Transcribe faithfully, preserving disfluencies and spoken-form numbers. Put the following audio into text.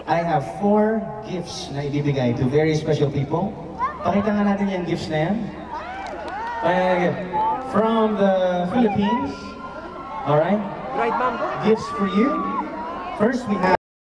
I have four gifts na ibibigay to very special people. Pakita nga natin yung gifts na yan. From the Philippines. Alright? Gifts for you. First we have